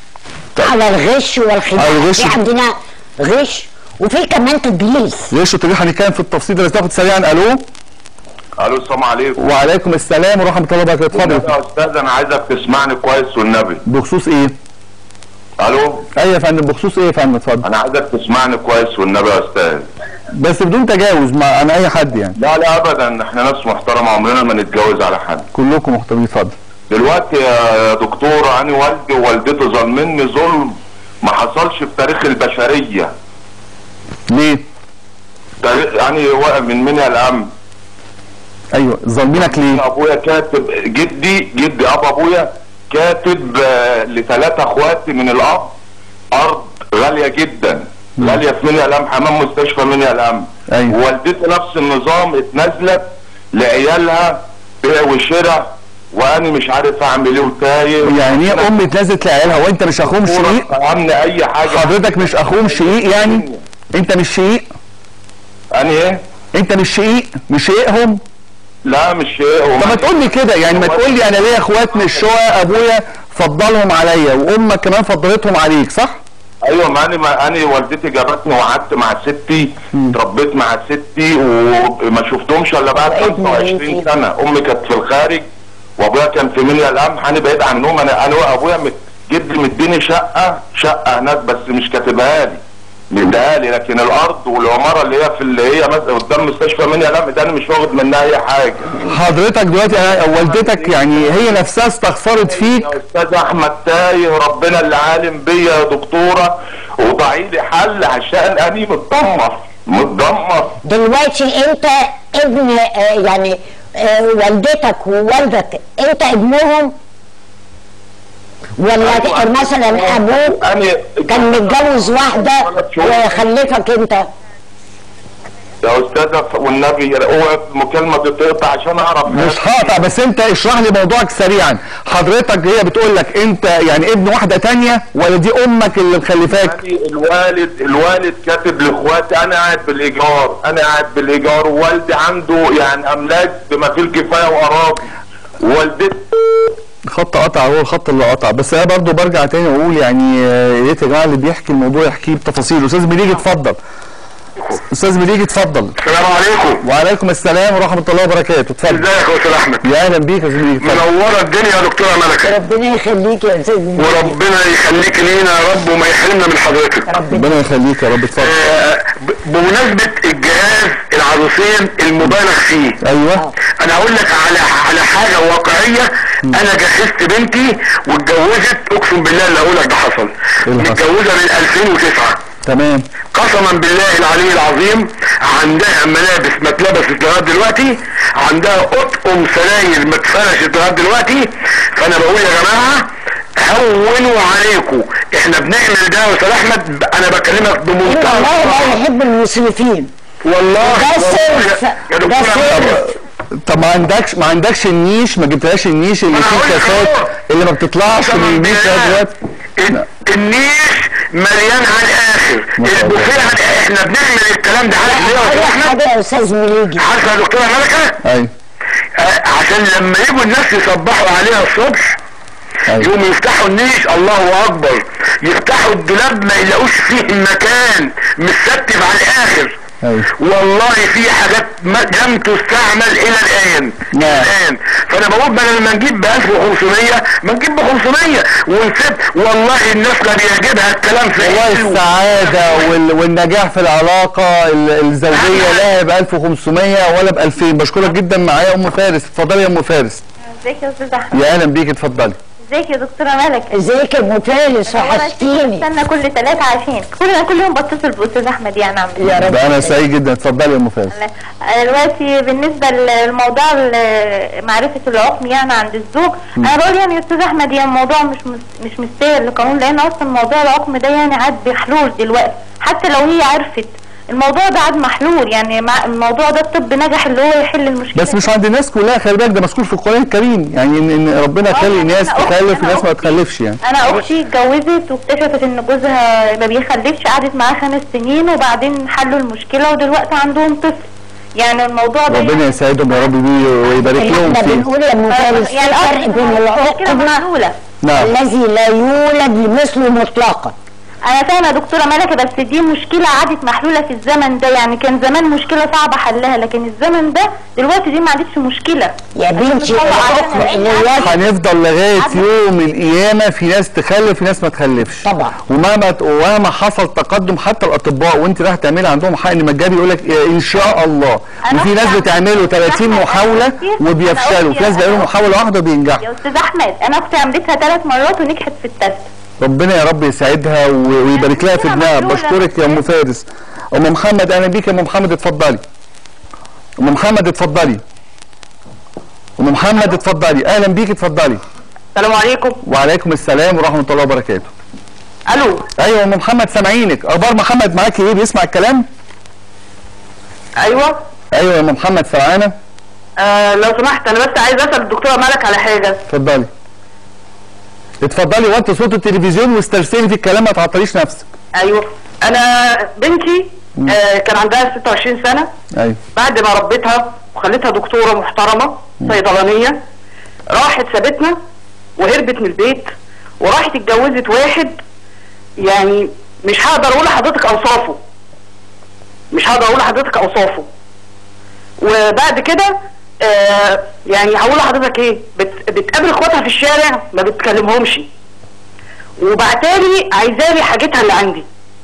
على الغش والخداع. الغش. في عندنا غش وفي كمان تدليس. غش وتدليس هنتكلم في التفصيل ده، بس ناخد سريعا. الو الو السلام عليكم. وعليكم السلام ورحمه الله وبركاته. اتفضل يا استاذ، انا عايزك تسمعني كويس والنبي. بخصوص ايه؟ الو ايوه يا فندم، بخصوص ايه يا فندم؟ اتفضل. انا عايزك تسمعني كويس والنبي يا استاذ. بس بدون تجاوز مع عن اي حد يعني. لا لا ابدا، احنا ناس محترمه، عمرنا ما نتجاوز على حد. كلكم محترمين. اتفضل. دلوقتي يا دكتور، انا والدي ووالدتي ظالميني ظلم ما حصلش في تاريخ البشريه. ليه؟ يعني من منها الامن. ايوه ظالمينك ليه؟ ابويا كاتب، جدي جدي ابو ابويا كاتب لثلاثه اخواتي من الاب ارض غاليه جدا، م. غاليه في منيا الامن، حمام مستشفى منيا الامن. ايوه. والدتي نفس النظام، اتنازلت لعيالها بيع وشراء، وانا مش عارف اعمل ايه وتايه. يعني ايه ام اتنازلت لعيالها وانت مش اخوهم شقيق؟ فهمني اي حاجه. حضرتك مش اخوهم شقيق يعني؟ انت مش شقيق؟ انا ايه؟ انت مش شقيق؟ مش شقيقهم؟ لا مش شقيقهم. طب ما تقول لي كده يعني، ما تقول لي انا ليا اخوات من الشقق ابويا فضلهم عليا وامك كمان فضلتهم عليك، صح؟ ايوه، ما انا ما انا والدتي جابتني وقعدت مع ستي، اتربيت مع ستي وما شفتهمش الا بعد خمسة وعشرين سنه. امي كانت في الخارج وابويا كان في منيا القمح، انا بعيد عنهم. انا انا وابويا جدي مديني شقه شقه هناك بس مش كاتبها لي، مديها لي، لكن الارض والعماره اللي هي في اللي هي قدام مستشفى منيا القمح ده انا مش واخد منها اي حاجه. حضرتك دلوقتي والدتك يعني هي نفسها استغفرت فيك؟ يا استاذ احمد تايه، ربنا اللي عالم بيا يا دكتوره، وضعي لي حل عشان انا متدمر متدمر. دلوقتي انت ابن يعني والدتك ووالدك انت ابنهم ولا أيوة. مثلا ابوك كان متجوز واحده وخلفك انت؟ يا استاذه والنبي اوعى المكالمه تتقطع عشان اعرف. مش هقطع، بس انت اشرح لي موضوعك سريعا. حضرتك هي بتقول لك انت يعني ابن واحده ثانيه ولا دي امك اللي مخلفاك؟ يعني الوالد الوالد كاتب لاخواتي، انا قاعد بالايجار، انا قاعد بالايجار، ووالدي عنده يعني املاك بما فيه الكفايه واراضي، ووالدتي خط قطع، هو الخط اللي قطع. بس انا برضه برجع تاني واقول يعني يا ريت يا جماعه اللي بيحكي الموضوع يحكيه بتفاصيل. استاذ مليجي اتفضل. استاذ مليجي اتفضل. السلام عليكم. وعليكم السلام ورحمه الله وبركاته. اتفضل. ازيك يا استاذ احمد؟ يا اهلا بيك يا استاذ مليجي. منوره الدنيا يا دكتوره ملكه. ربنا يخليك يا استاذ مليجي. وربنا يخليك لينا يا رب وما يحرمنا من حضرتك. ربنا يخليك يا رب. اتفضل. آه بمناسبه الجهاز العروسين المبالغ فيه، ايوه انا هقول لك على على حاجه واقعيه. م. انا جهزت بنتي واتجوزت، اقسم بالله اللي هقول لك ده حصل. متجوزه من ألفين وتسعة. تمام. قسما بالله العلي العظيم عندها ملابس ما اتلبست لغايه دلوقتي، عندها اطقم سراير ما اتفرشت لغايه دلوقتي. فانا بقول يا جماعه هونوا عليكم، احنا بنعمل ده يا استاذ احمد، انا بكلمك بمنتهى والله لا يحب المسرفين والله. ده سيف ده سيف. طب ما عندكش ما عندكش النيش، ما جبتهاش النيش اللي فيه كاسات اللي ما بتطلعش من النيش دلوقتي؟ النيش مليان على الاخر، البوفيه احنا بنعمل الكلام ده. عارف ليه يا احمد؟ يا استاذ مليجي عارفه يا دكتوره ملكه؟ ايوه. آه عشان لما يجوا الناس يصبحوا عليها الصبح يقوموا يفتحوا النيش، الله اكبر، يفتحوا الدولاب ما يلاقوش فيه مكان، متستف على الاخر. أيوة. والله في حاجات لم تستعمل الى الان. نعم. الان فانا بقول بدل ما نجيب ب ألف وخمسمية ما نجيب ب خمسمية ونسيب. والله الناس لا بيعجبها الكلام في والله السعاده وال... والنجاح في العلاقه الزوجيه لا ب ألف وخمسمية ولا ب ألفين. بشكرك جدا. معايا ام فارس. اتفضلي يا ام فارس. ازيك يا استاذ احمد؟ يا اهلا بيك. اتفضلي. ازيك يا دكتوره ملك؟ ازيك يا ام فارس؟ وحشتيني. استنى كل ثلاثة عشان كل كل يوم بتصل باستاذ احمد يعني عم يا رب. انا سعيد جدا. اتفضلي يا ام فارس. دلوقتي بالنسبه للموضوع معرفه العقم يعني عند الزوج، م. انا بقول يعني يا استاذ احمد يعني الموضوع مش مش مستاهل القانون، لان اصلا موضوع العقم ده يعني عاد بحلول دلوقتي، حتى لو هي عرفت الموضوع ده عاد محلول. يعني مع الموضوع ده الطب نجح اللي هو يحل المشكله، بس مش عند الناس كلها. خلي بالك ده مذكور في القران الكريم، يعني ان, إن ربنا يخلي ناس تخلف وناس ما تخلفش. يعني انا اختي اتجوزت واكتشفت ان جوزها ما بيخلفش، قعدت معاه خمس سنين وبعدين حلوا المشكله ودلوقتي عندهم طفل. يعني الموضوع ده ربنا يسعدهم يا رب بيه ويبارك لهم فيه. احنا بنقول يا ام فارس يعني الفرق بين العقم الذي لا يولد لمثله مطلقا. انا فاهمه يا دكتوره ملكه، بس دي مشكله عادت محلوله في الزمن ده، يعني كان زمان مشكله صعبه حلها، لكن الزمن ده دلوقتي دي ما عادتش مشكله يا بنتي. هنفضل لغايه يوم القيامه في ناس تخلف في ناس ما تخلفش طبعا. ومهما ومهما حصل تقدم حتى الاطباء وانت رايح تعملي عندهم حقن مجاني يقول لك ان شاء الله، وفي ناس بتعملوا ثلاثين محاوله وبيفشلوا، في ناس بيعملوا محاوله واحده وبينجحوا. يا استاذ احمد انا اختي عملتها ثلاث مرات ونجحت في التست. ربنا يا رب يسعدها ويبارك لها في ابنها. بشكرك يا ام فارس. ام محمد اهلا بيك يا ام محمد، اتفضلي. ام محمد اتفضلي. ام محمد اتفضلي، اهلا بيك اتفضلي. السلام عليكم. وعليكم السلام ورحمه الله وبركاته. الو. ايوه ام محمد سامعينك، اخبار محمد معاكي ايه؟ بيسمع الكلام؟ ايوه ايوه يا ام محمد سامعانا؟ آه لو سمحت انا بس عايز اسال الدكتوره ملك على حاجه. اتفضلي اتفضلي، وطي صوت التلفزيون واسترسلي في الكلام ما تعطليش نفسك. ايوه انا بنتي آه كان عندها ستة وعشرين سنه. ايوه بعد ما ربيتها وخليتها دكتوره محترمه صيدلانيه، راحت سابتنا وهربت من البيت وراحت اتجوزت واحد، يعني مش هقدر اقول لحضرتك اوصافه مش هقدر اقول لحضرتك اوصافه وبعد كده آه يعني هقول لحضرتك ايه، بت بتقابل اخواتها في الشارع ما بتكلمهمش، وبعتالي عايزالي حاجتها اللي عندي.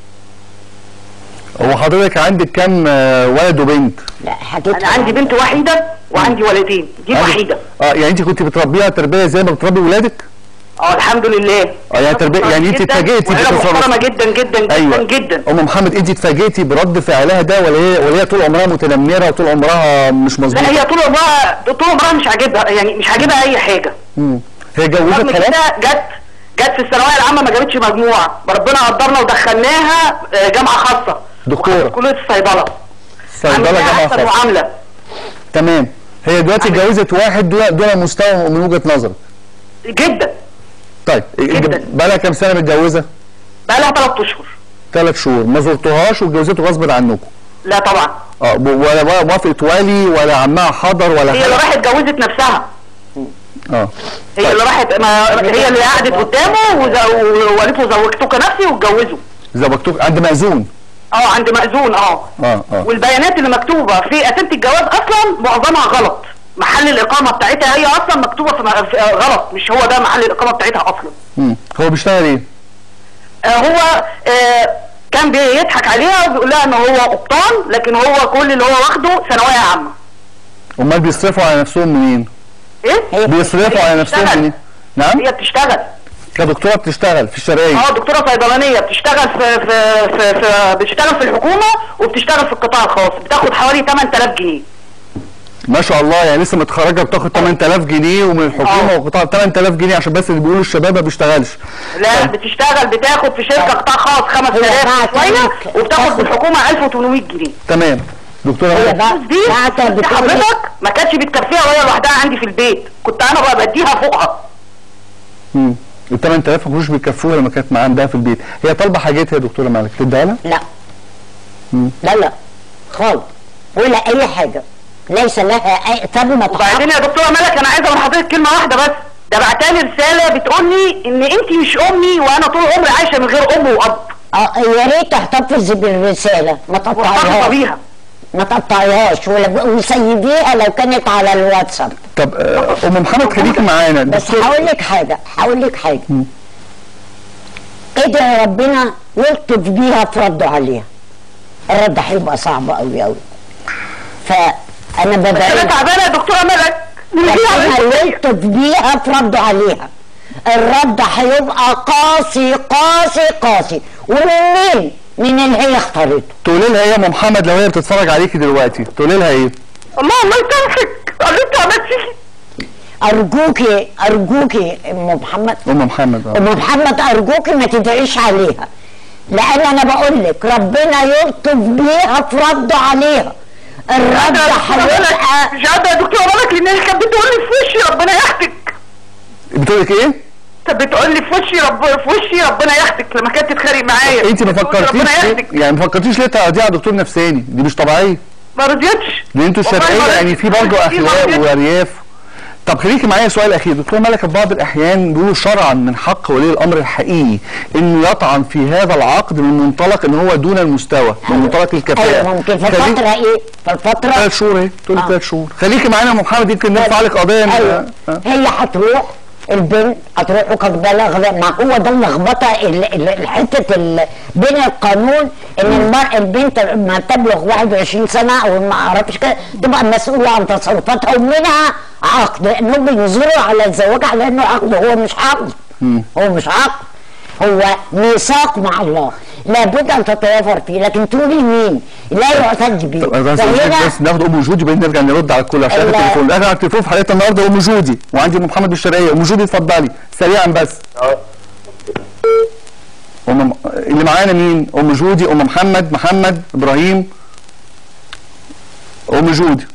هو حضرتك عندك كام ولد وبنت؟ لا حاجتها انا عندي بنت وحيده وعندي ولدين، دي وحيده. اه يعني انت كنت بتربيها تربيه زي ما بتربي ولادك؟ اه الحمد لله. اه يعني تربيه، يعني انت اتفاجئتي بتصرف محترمه جدا جدا جدا أيوة. جدا. ام محمد انت اتفاجئتي برد فعلها ده ولا هي ولا هي طول عمرها متنمره وطول عمرها مش مظبوطه؟ لا هي طول عمرها طول عمرها مش عاجبها، يعني مش عاجبها اي حاجه. امم هي اتجوزت خلاص؟ جت جت في الثانويه العامه ما جابتش مجموع، ربنا قدرنا ودخلناها جامعه خاصه دكتوره كليه الصيدله. صيدله جامعه خاصه معامله. تمام. هي دلوقتي اتجوزت واحد دون دون مستوى من وجهه نظرك؟ جدا. طيب بقى لها كام سنه متجوزه؟ بقى لها ثلاث اشهر. ثلاث شهور ما زرتوهاش واتجوزته غصب عنكم؟ لا طبعا. اه ولا موافقه والي ولا عمها حضر ولا هي اللي راحت اتجوزت نفسها. اه هي طيب. اللي راحت ما هي اللي قعدت قدامه وقالت له زوجتك نفسي واتجوزوا. زوجتك عند مأذون؟ اه عند مأذون اه اه اه والبيانات اللي مكتوبه في اسئله الجواز اصلا معظمها غلط، محل الاقامه بتاعتها هي اصلا مكتوبه في غلط، مش هو ده محل الاقامه بتاعتها اصلا. امم هو بيشتغل ايه؟ آه هو آه كان بيضحك عليها وبيقول لها ان هو قبطان، لكن هو كل اللي هو واخده ثانويه عامه. امال بيصرفوا على نفسهم منين؟ ايه؟ بيصرفوا على نفسهم منين؟ نعم؟ هي بتشتغل كدكتوره بتشتغل في الشرقيه؟ اه دكتوره صيدلانيه بتشتغل في في في, في بتشتغل في الحكومه وبتشتغل في القطاع الخاص، بتاخد حوالي ثمانية آلاف جنيه. ما شاء الله، يعني لسه متخرجه بتاخد ثمانية آلاف جنيه ومن الحكومه والقطاع ثمانية آلاف جنيه، عشان بس اللي بيقولوا الشباب ما بيشتغلش. لا طيب. بتشتغل بتاخد في شركه قطاع خاص خمسة آلاف شويه وبتاخد بالحكومه ألف وثمانمائة جنيه. تمام. دكتوره الفلوس دي حضرتك ما كانتش بتكفيها وهي لوحدها عندي في البيت، كنت انا بقى بديها فوقها. امم ال ثمانية آلاف ما كانوش بيكفوها لما كانت معاها عندها في البيت. هي طالبه حاجتها يا دكتوره مالك تديها لها؟ لا. مم. لا لا خالص ولا اي حاجه، ليس لها اي طب ما وبعدين يا دكتوره مالك انا عايزه من حضرتك كلمه واحده بس، ده بعتالي رساله بتقول لي ان انت مش امي وانا طول عمري عايشه من غير ام واب. اه يا ريت تحتفظ بالرساله ما تقطعيهاش بيها ما تقطعيهاش وسيبيها لو كانت على الواتساب. طب ام محمد خليكي معانا. بس هقول لك حاجه هقول لك حاجه ادعي ربنا يلطف بيها في رده عليها. الرد هيبقى صعب قوي قوي. فانا بدعي انا تعبانه يا دكتوره ملك ربنا يلطف بيها في رده عليها. الرد هيبقى قاسي قاسي قاسي ومن مين اللي هي اختارته. تقولي لها ايه يا ام محمد لو هي بتتفرج عليكي دلوقتي؟ تقولي لها ايه؟ الله الله يسامحك اللي انت عملتيه. ارجوكي ارجوكي ام محمد ام محمد اه ام محمد ارجوكي ما تدعيش عليها، لان انا بقول لك ربنا يلطف بيها في رده عليها. الرد هيبقى مش قادره يا دكتوره مالك لان هي كانت بتقول لي في وشي ربنا ياخدك. بتقول لك ايه؟ كانت بتقول لي في وشي رب في وشي ربنا ياخدك لما كانت تتخانق معايا. انت ما فكرتيش يعني ما فكرتيش ليه تقضيها على دكتور نفساني؟ دي مش طبيعيه. ما رضيتش. لان انتوا الشرقيه يعني في برضه اخلاق وارياف. طب خليكي معايا سؤال اخير. دكتور ملك، في بعض الاحيان بيقولوا شرعا من حق ولي الامر الحقيقي انه يطعن في هذا العقد من منطلق ان هو دون المستوى، من منطلق الكفاءه. ايوه ممكن في الفتره ايه؟ في الفتره ثلاث شهور ايه؟ تقول آه. ثلاث شهور. خليكي معانا يا ام محمد، يمكن نرفع لك قضيه. ايوه آه. هي هتروح البنت هتروح وقد بلغ، ما هو ده اللخبطه حته بين القانون ان المرأة البنت ما تبلغ واحد وعشرين سنه او ما اعرفش كده تبقى مسؤوله عن تصرفاتها ومنها عقد، لانهم بينظروا على الزواج على انه عقد. هو مش عقد، هو مش عقد، هو ميثاق مع الله لابد ان تتوافر فيه، لكن تقولي مين لا يعتد به. طب بس بس ناخد ام جودي وبعدين نرجع نرد على الكل عشان التليفون. انا على التليفون في حلقتنا النهارده ام جودي، وعندي ام محمد بالشرقيه. ام جودي اتفضلي سريعا بس. ام اللي معانا مين؟ ام جودي، ام محمد، محمد، ابراهيم. ام جودي.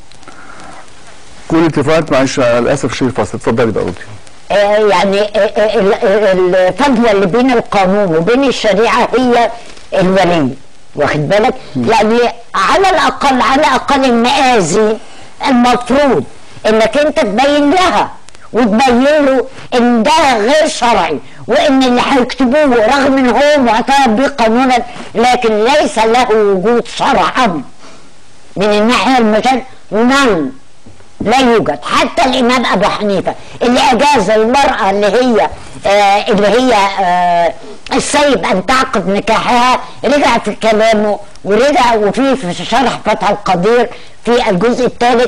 كل التليفونات معلش للاسف شيء فاصل. اتفضلي بقى ردي. يعني الفجوه اللي بين القانون وبين الشريعه هي الولي، واخد بالك؟ يعني على الاقل على الاقل المآذي المفروض انك انت تبين لها وتبين له ان ده غير شرعي، وان اللي هيكتبوه رغم ان هو معترف به قانونا لكن ليس له وجود شرعا من الناحيه المجال نعم لا يوجد. حتى الامام ابو حنيفه اللي اجاز المراه اللي هي آه اللي هي آه السيب ان تعقد نكاحها رجع في كلامه ورجع، وفي في شرح فتح القدير في الجزء الثالث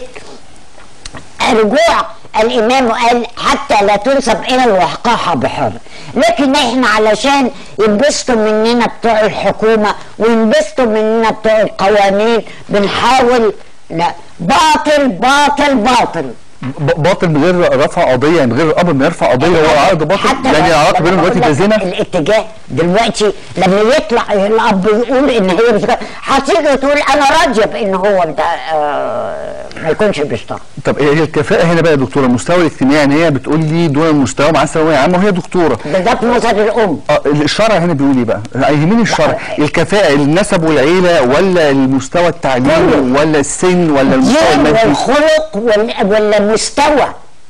رجوع الامام قال حتى لا تنسب الى الوقاحه بحر. لكن احنا علشان ينبسطوا مننا بتوع الحكومه وينبسطوا مننا بتوع القوانين بنحاول لا باطل باطل باطل باطل من غير رفع قضيه، يعني من غير الاب ما يرفع قضيه هو عقد باطل. يعني العلاقه بينهم دلوقتي ده زنا. الاتجاه دلوقتي لما يطلع الاب يقول ان هي مش هتيجي تقول انا راضيه بان هو ده آه ما يكونش بيشتغل. طب هي الكفاءه هنا بقى يا دكتوره المستوى الاجتماعي، يعني هي بتقول لي دون المستوى معاها ثانويه عامه وهي دكتوره. ده في نظر الام. اه الشرع هنا بيقول ايه بقى؟ يهمني الشرع، الكفاءه النسب والعيله ولا المستوى التعليمي ولا السن ولا المستوى المادي؟ والخلق ولا المستوى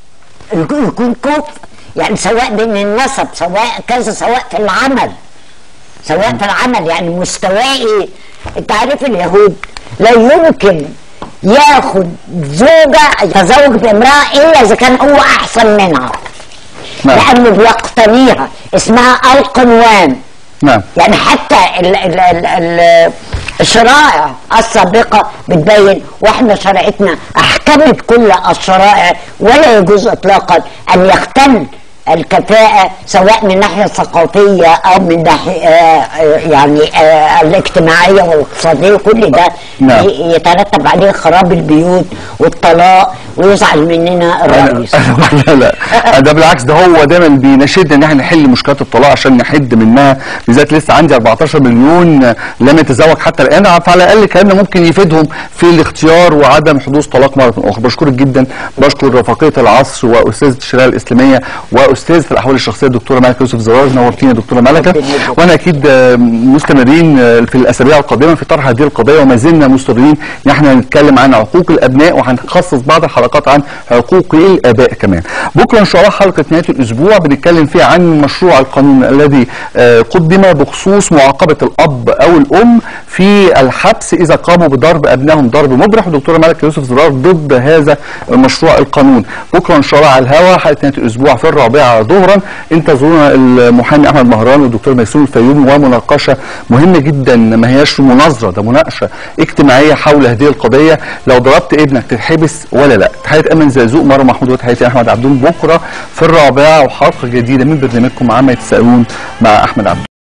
يكون كفء، يعني سواء بين النسب سواء كذا سواء في العمل سواء في العمل يعني مستواه ايه؟ انت عارف اليهود لا يمكن ياخد زوجه يتزوج بامراه الا اذا كان هو احسن منها. نعم. لانه بيقتنيها، اسمها القنوان. نعم. يعني حتى ال ال ال ال الشرائع السابقه بتبين، واحنا شريعتنا احكمت كل الشرائع ولا يجوز اطلاقا ان يختل الكفاءة سواء من الناحية الثقافية أو من الناحية يعني الاجتماعية والاقتصادية. كل ده نعم. يترتب عليه خراب البيوت والطلاق ويزعل مننا الرئيس. لا لا ده بالعكس، ده هو دايما بيناشدنا ان احنا نحل مشكلات الطلاق عشان نحد منها، بالذات لسه عندي أربعتاشر مليون لم يتزوج حتى الان، فعلى الاقل كلامنا ممكن يفيدهم في الاختيار وعدم حدوث طلاق مره اخرى. بشكرك جدا، بشكر رفاقيه العصر واستاذه الشريعه الاسلاميه واستاذ في الاحوال الشخصيه الدكتوره ملكه يوسف زرار. نورتينا يا دكتوره ملكه، وانا اكيد مستمرين في الاسابيع القادمه في طرح هذه القضيه، وما زلنا مستمرين ان احنا هنتكلم عن عقوق الابناء، وهنخصص بعض الحلقات عن عقوق الاباء كمان. بكره ان شاء الله حلقه نهايه الاسبوع بنتكلم فيها عن مشروع القانون الذي قدم بخصوص معاقبه الاب او الام في الحبس اذا قاموا بضرب ابنائهم ضرب مبرح، والدكتوره ملكه يوسف زرار ضد هذا مشروع القانون. بكره ان شاء الله على الهواء حلقه نهايه الاسبوع في الرابعه ظهرا انتظرونا المحامي احمد مهران والدكتور ميسون الفيومي، ومناقشه مهمه جدا، ما هياش مناظره، ده مناقشه اجتماعيه حول هذه القضيه. لو ضربت ابنك تتحبس ولا لا؟ تحيه امل زازوق، مروه محمود، وتحياتي احمد عبدون. بكره في الرابعه وحلقه جديده من برنامجكم عما يتساءلون مع احمد عبدون.